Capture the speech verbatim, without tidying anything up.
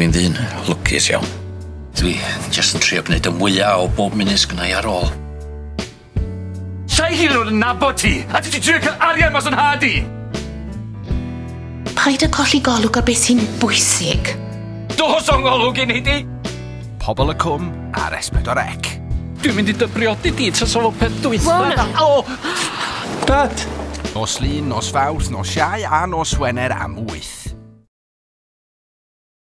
Dwi'n ddyn lwcus iawn. Dwi just yn trio gwneud y mwyaf o bob munud sgynnau ar ôl. Sai hyd yn oed yn nabod ti, a ti wedi trio cael arian mas o'n hadi? Paid â colli golwg ar beth sy'n bwysig. Dos o'n golwg i ni di? Pobol y Cwm ar S pedwar C. Dwi'n mynd i dybriodi di tas o peth dwytha. O! Dad! Nos Lun, nos Fawrth, nos Iau a nos Gwener am wyth.